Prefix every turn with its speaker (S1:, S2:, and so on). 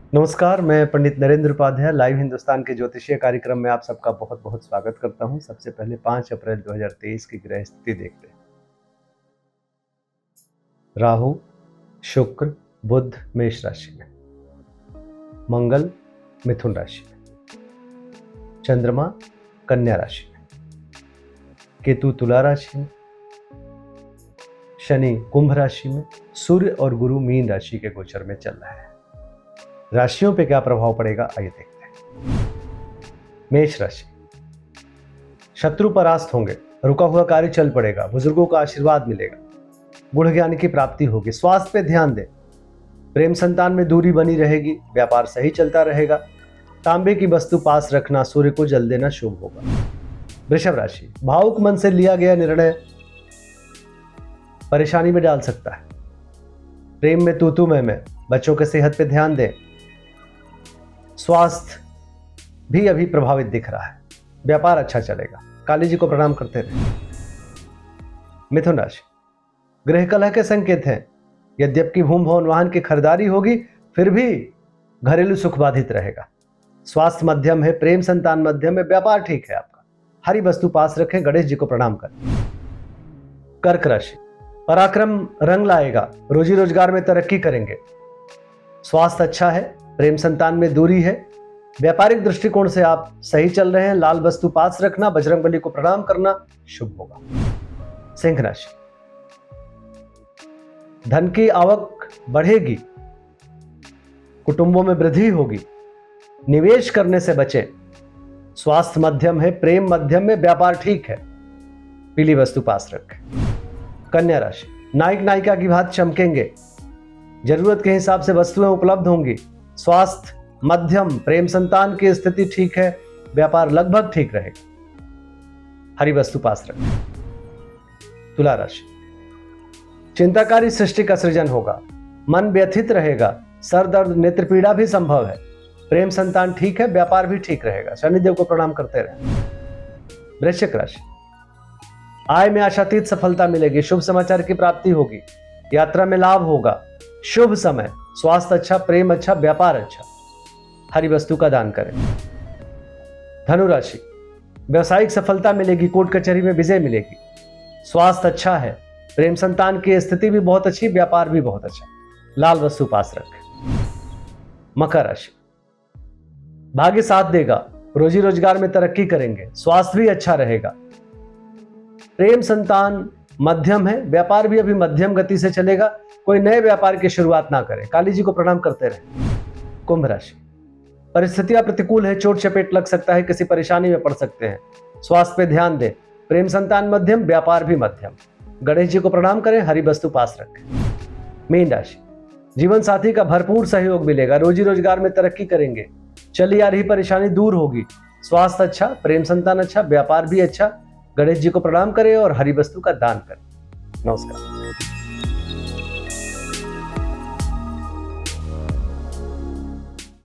S1: नमस्कार, मैं पंडित नरेंद्र उपाध्याय लाइव हिंदुस्तान के ज्योतिषीय कार्यक्रम में आप सबका बहुत बहुत स्वागत करता हूं। सबसे पहले 5 अप्रैल 2023 की ग्रह स्थिति देखते हैं। राहु शुक्र बुध मेष राशि में, मंगल मिथुन राशि में, चंद्रमा कन्या राशि में, केतु तुला राशि में, शनि कुंभ राशि में, सूर्य और गुरु मीन राशि के गोचर में चल रहा है। राशियों पे क्या प्रभाव पड़ेगा आइए देखते हैं। मेष राशि, शत्रु परास्त होंगे, रुका हुआ कार्य चल पड़ेगा, बुजुर्गों का आशीर्वाद मिलेगा, गुण ज्ञान की प्राप्ति होगी। स्वास्थ्य पे ध्यान दें, प्रेम संतान में दूरी बनी रहेगी, व्यापार सही चलता रहेगा। तांबे की वस्तु पास रखना, सूर्य को जल देना शुभ होगा। वृषभ राशि, भावुक मन से लिया गया निर्णय परेशानी में डाल सकता है। प्रेम में तू मैं, बच्चों के सेहत पे ध्यान दें। स्वास्थ्य भी अभी प्रभावित दिख रहा है, व्यापार अच्छा चलेगा, काली जी को प्रणाम करते रहे। मिथुन राशि, गृह कलह के संकेत हैं। यद्यपि भूमि भवन वाहन की खरीदारी होगी, फिर भी घरेलू सुख बाधित रहेगा। स्वास्थ्य मध्यम है, प्रेम संतान मध्यम है, व्यापार ठीक है आपका। हरी वस्तु पास रखें, गणेश जी को प्रणाम करें। कर्क राशि, पराक्रम रंग लाएगा, रोजी रोजगार में तरक्की करेंगे। स्वास्थ्य अच्छा है, प्रेम संतान में दूरी है, व्यापारिक दृष्टिकोण से आप सही चल रहे हैं। लाल वस्तु पास रखना, बजरंगबली को प्रणाम करना शुभ होगा। सिंह राशि, धन की आवक बढ़ेगी, कुटुंबों में वृद्धि होगी, निवेश करने से बचें। स्वास्थ्य मध्यम है, प्रेम मध्यम में, व्यापार ठीक है, पीली वस्तु पास रखें। कन्या राशि, नायक नायिका की भांति चमकेंगे, जरूरत के हिसाब से वस्तुएं उपलब्ध होंगी। स्वास्थ्य मध्यम, प्रेम संतान की स्थिति ठीक है, व्यापार लगभग ठीक रहेगा। हरी वस्तु पास रखें। तुला राशि, चिंताकारी सृष्टि का सृजन होगा, मन व्यथित रहेगा, सर दर्द नेत्र पीड़ा भी संभव है। प्रेम संतान ठीक है, व्यापार भी ठीक रहेगा। शनिदेव को प्रणाम करते रहें। वृश्चिक राशि, आय में आशातीत सफलता मिलेगी, शुभ समाचार की प्राप्ति होगी, यात्रा में लाभ होगा, शुभ समय। स्वास्थ्य अच्छा, प्रेम अच्छा, व्यापार अच्छा। हरी वस्तु का दान करें। धनु राशि, व्यवसायिक सफलता मिलेगी, कोर्ट कचहरी में विजय मिलेगी। स्वास्थ्य अच्छा है, प्रेम संतान की स्थिति भी बहुत अच्छी, व्यापार भी बहुत अच्छा। लाल वस्तु पास रखें। मकर राशि, भाग्य साथ देगा, रोजी रोजगार में तरक्की करेंगे, स्वास्थ्य भी अच्छा रहेगा। प्रेम संतान मध्यम है, व्यापार भी अभी मध्यम गति से चलेगा। कोई नए व्यापार की शुरुआत ना करें, काली जी को प्रणाम करते रहें। कुंभ राशि, परिस्थितियां प्रतिकूल है, चोट चपेट लग सकता है, किसी परेशानी में पड़ सकते हैं। स्वास्थ्य पे ध्यान दें, प्रेम संतान मध्यम, व्यापार भी मध्यम। गणेश जी को प्रणाम करें, हरी वस्तु पास रखें। मीन राशि, जीवन साथी का भरपूर सहयोग मिलेगा, रोजी रोजगार में तरक्की करेंगे, चली आ रही परेशानी दूर होगी। स्वास्थ्य अच्छा, प्रेम संतान अच्छा, व्यापार भी अच्छा। गणेश जी को प्रणाम करें और हरी वस्तु का दान करें। नमस्कार।